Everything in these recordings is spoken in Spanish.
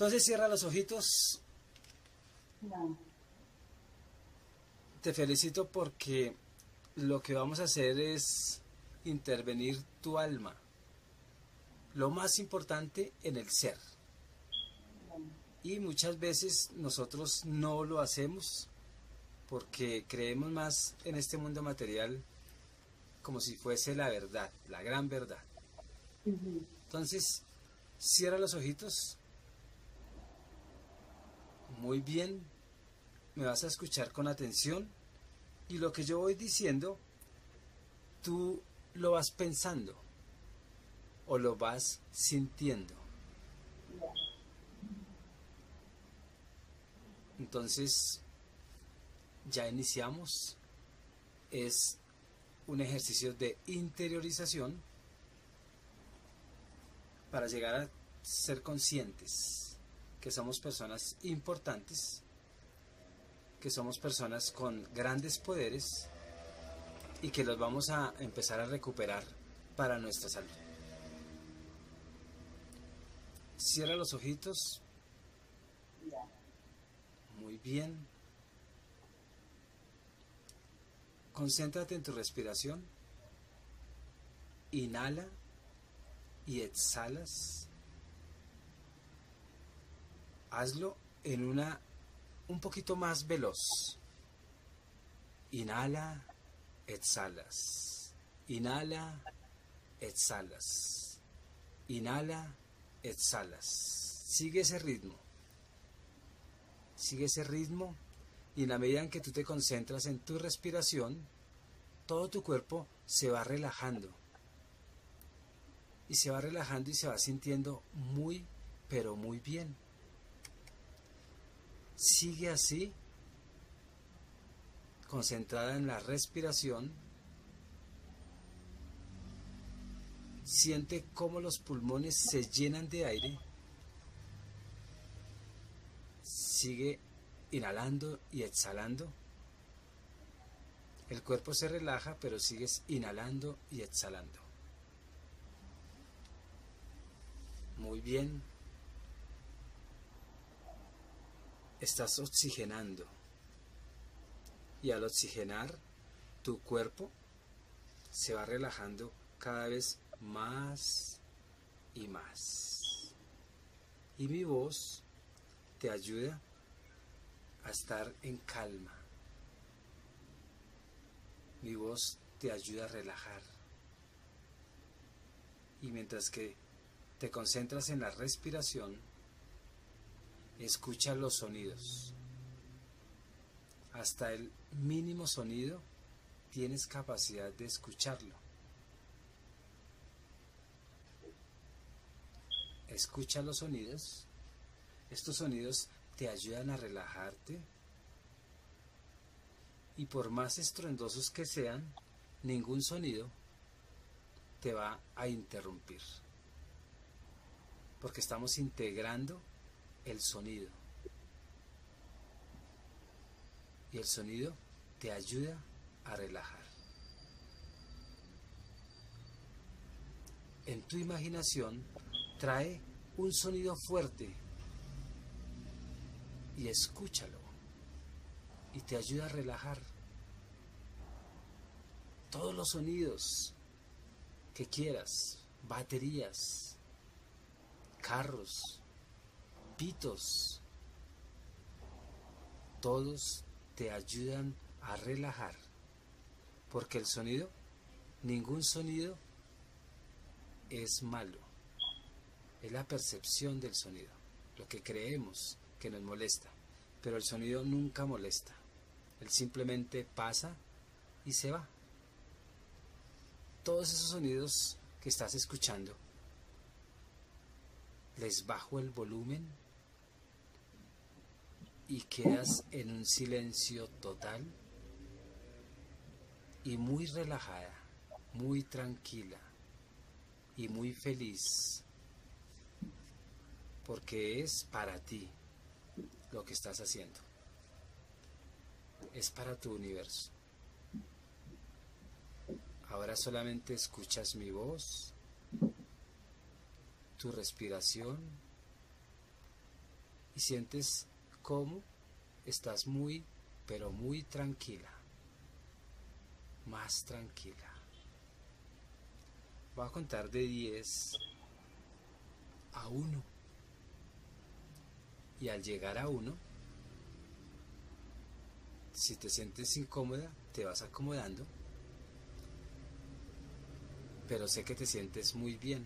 Entonces cierra los ojitos. No. Te felicito porque lo que vamos a hacer es intervenir tu alma. Lo más importante en el ser. Y muchas veces nosotros no lo hacemos porque creemos más en este mundo material como si fuese la verdad, la gran verdad. Entonces, cierra los ojitos. Muy bien. Me vas a escuchar con atención y lo que yo voy diciendo, tú lo vas pensando o lo vas sintiendo. Entonces, ya iniciamos. Es un ejercicio de interiorización para llegar a ser conscientes que somos personas importantes, que somos personas con grandes poderes y que los vamos a empezar a recuperar para nuestra salud. Cierra los ojitos. Muy bien. Concéntrate en tu respiración. Inhala y exhalas. Hazlo en un poquito más veloz. Inhala, exhalas. Inhala, exhalas. Inhala, exhalas. Sigue ese ritmo. Sigue ese ritmo y en la medida en que tú te concentras en tu respiración, todo tu cuerpo se va relajando. Y se va relajando y se va sintiendo muy, pero muy bien. Sigue así, concentrada en la respiración. Siente cómo los pulmones se llenan de aire. Sigue inhalando y exhalando. El cuerpo se relaja, pero sigues inhalando y exhalando. Muy bien. Estás oxigenando. Y al oxigenar, tu cuerpo se va relajando cada vez más y más. Y mi voz te ayuda a estar en calma. Mi voz te ayuda a relajar. Y mientras que te concentras en la respiración, escucha los sonidos. Hasta el mínimo sonido tienes capacidad de escucharlo. Escucha los sonidos. Estos sonidos te ayudan a relajarte. Y por más estruendosos que sean, ningún sonido te va a interrumpir. Porque estamos integrando el sonido. Y el sonido te ayuda a relajar. En tu imaginación, trae un sonido fuerte y escúchalo. Y te ayuda a relajar. Todos los sonidos que quieras, baterías, carros, pitos, todos te ayudan a relajar, porque el sonido, ningún sonido es malo, es la percepción del sonido, lo que creemos que nos molesta, pero el sonido nunca molesta, él simplemente pasa y se va. Todos esos sonidos que estás escuchando, les bajo el volumen y quedas en un silencio total y muy relajada, muy tranquila y muy feliz, porque es para ti lo que estás haciendo, es para tu universo. Ahora solamente escuchas mi voz, tu respiración y sientes cómo estás muy, pero muy tranquila, más tranquila. Voy a contar de 10 a 1 y al llegar a 1, si te sientes incómoda, te vas acomodando, pero sé que te sientes muy bien.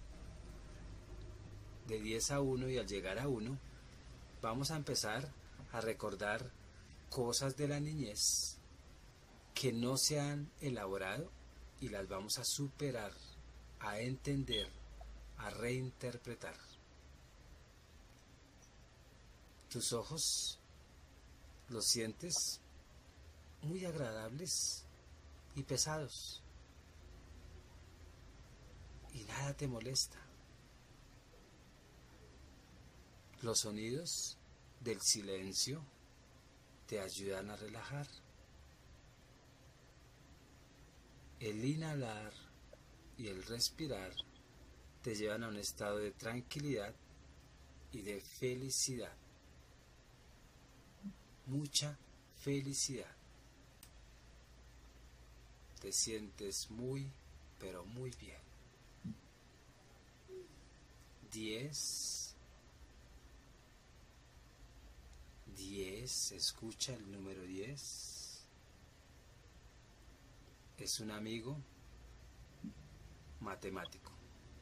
De 10 a 1 y al llegar a 1, vamos a empezar a recordar cosas de la niñez que no se han elaborado y las vamos a superar, a entender, a reinterpretar. Tus ojos los sientes muy agradables y pesados y nada te molesta. Los sonidos del silencio te ayudan a relajar. El inhalar y el respirar te llevan a un estado de tranquilidad y de felicidad. Mucha felicidad. Te sientes muy, pero muy bien. 10. 10, escucha el número 10. Es un amigo matemático.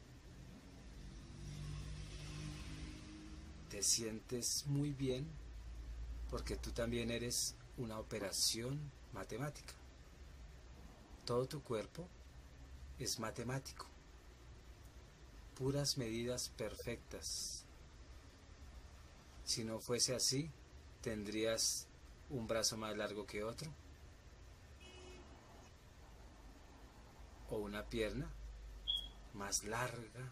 Te sientes muy bien porque tú también eres una operación matemática. Todo tu cuerpo es matemático. Puras medidas perfectas. Si no fuese así, ¿tendrías un brazo más largo que otro? ¿O una pierna más larga?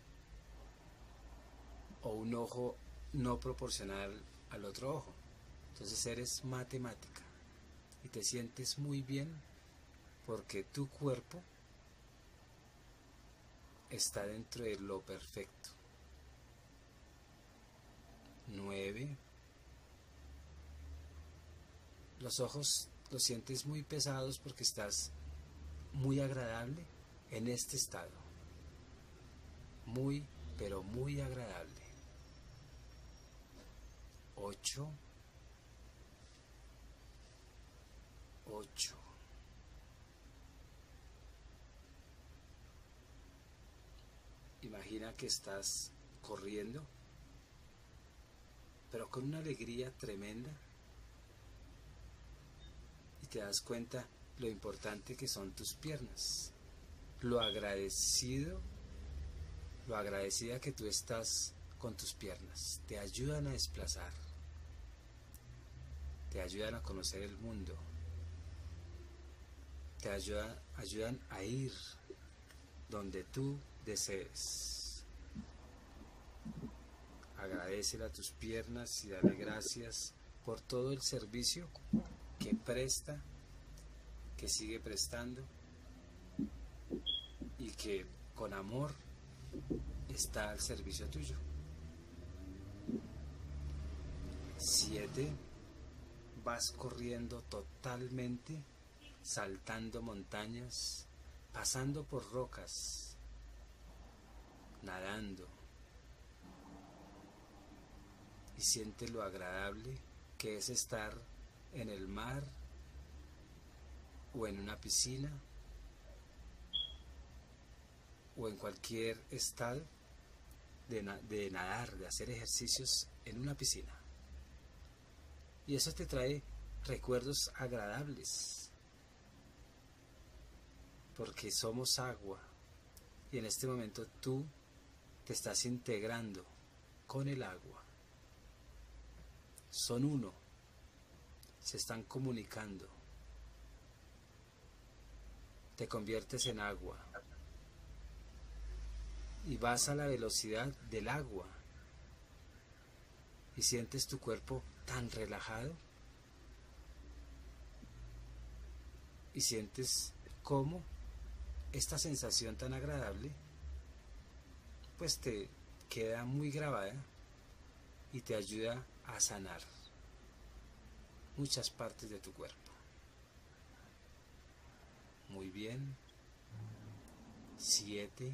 ¿O un ojo no proporcional al otro ojo? Entonces eres matemática y te sientes muy bien porque tu cuerpo está dentro de lo perfecto. 9. Los ojos los sientes muy pesados porque estás muy agradable en este estado. Muy, pero muy agradable. 8. 8. Imagina que estás corriendo, pero con una alegría tremenda, y te das cuenta lo importante que son tus piernas, lo agradecida que tú estás con tus piernas. Te ayudan a desplazar, te ayudan a conocer el mundo, te ayudan a ir donde tú desees. Agradécele a tus piernas y dale gracias por todo el servicio que presta, que sigue prestando y que con amor está al servicio tuyo. 7. Vas corriendo totalmente, saltando montañas, pasando por rocas, nadando, y siente lo agradable que es estar en el mar o en una piscina o en cualquier estado de nadar, de hacer ejercicios en una piscina. Y eso te trae recuerdos agradables, porque somos agua y en este momento tú te estás integrando con el agua. Son uno, se están comunicando. Te conviertes en agua y vas a la velocidad del agua y sientes tu cuerpo tan relajado y sientes cómo esta sensación tan agradable pues te queda muy grabada y te ayuda a sanar muchas partes de tu cuerpo. Muy bien. 7.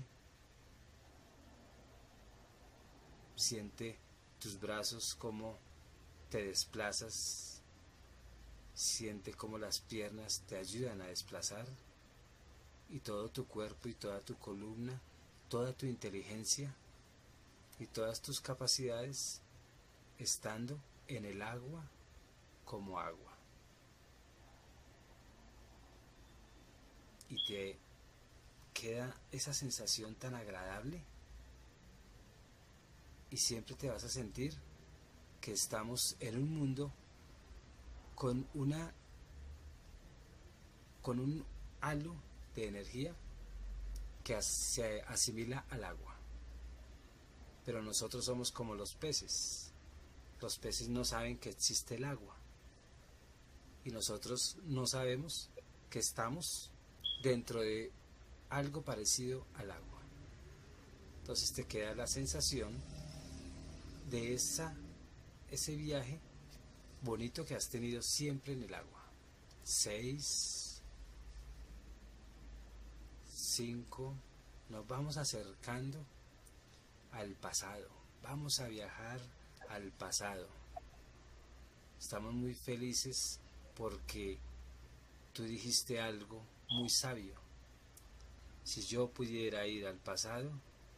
Siente tus brazos como te desplazas. Siente como las piernas te ayudan a desplazar y todo tu cuerpo y toda tu columna, toda tu inteligencia y todas tus capacidades estando en el agua como agua. Y te queda esa sensación tan agradable y siempre te vas a sentir que estamos en un mundo con un halo de energía que se asimila al agua. Pero nosotros somos como los peces. Los peces no saben que existe el agua. Y nosotros no sabemos que estamos dentro de algo parecido al agua. Entonces te queda la sensación de ese viaje bonito que has tenido siempre en el agua. 6, 5, nos vamos acercando al pasado. Vamos a viajar al pasado. Estamos muy felices porque tú dijiste algo muy sabio. Si yo pudiera ir al pasado,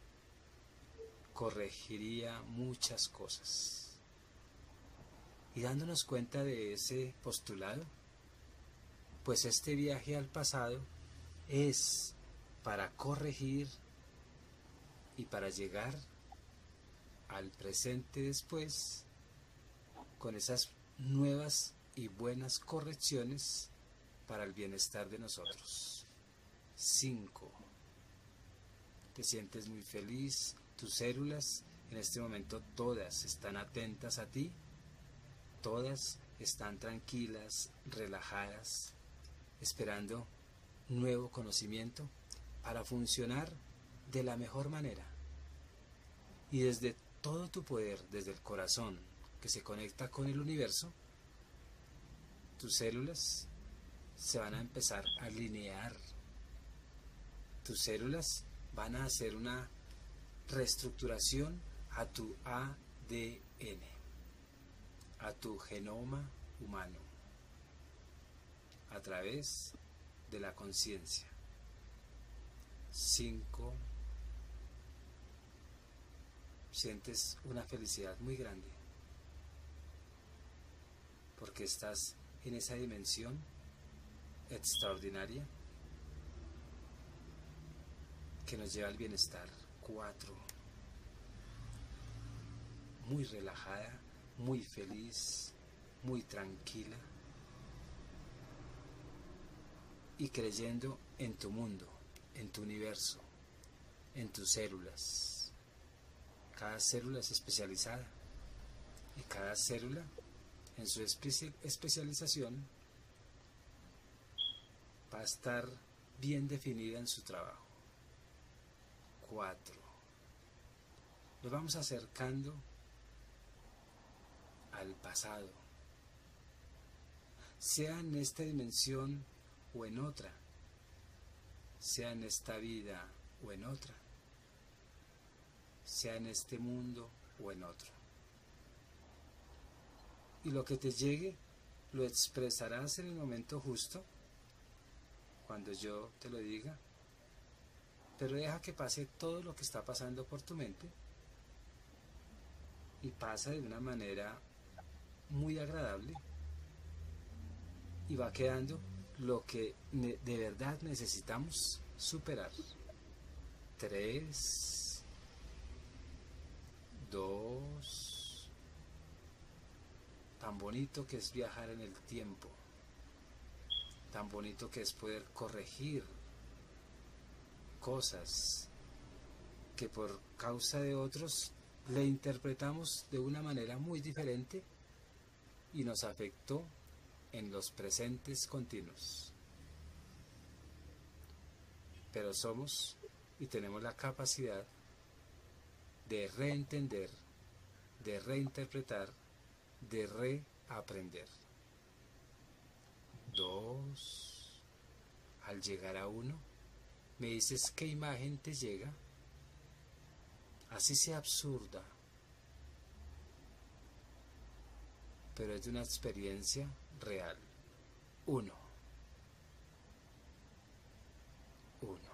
corregiría muchas cosas. Y dándonos cuenta de ese postulado, pues este viaje al pasado es para corregir y para llegar al presente después con esas nuevas y buenas correcciones para el bienestar de nosotros. 5. Te sientes muy feliz, tus células en este momento todas están atentas a ti, todas están tranquilas, relajadas, esperando nuevo conocimiento para funcionar de la mejor manera. Y desde todo tu poder, desde el corazón que se conecta con el universo, tus células se van a empezar a alinear. Tus células van a hacer una reestructuración a tu ADN, a tu genoma humano, a través de la conciencia. 5. Sientes una felicidad muy grande porque estás en esa dimensión extraordinaria que nos lleva al bienestar. 4. Muy relajada, muy feliz, muy tranquila y creyendo en tu mundo, en tu universo, en tus células. Cada célula es especializada y cada célula en su especialización va a estar bien definida en su trabajo. 4. Nos vamos acercando al pasado, sea en esta dimensión o en otra, sea en esta vida o en otra, sea en este mundo o en otro. Y lo que te llegue lo expresarás en el momento justo, cuando yo te lo diga, pero deja que pase todo lo que está pasando por tu mente y pasa de una manera muy agradable y va quedando lo que de verdad necesitamos superar. 3, 2. Tan bonito que es viajar en el tiempo, tan bonito que es poder corregir cosas que por causa de otros le interpretamos de una manera muy diferente y nos afectó en los presentes continuos. Pero somos y tenemos la capacidad de reentender de reinterpretar, de reaprender. 2. Al llegar a 1, me dices qué imagen te llega, así sea absurda, pero es de una experiencia real. 1.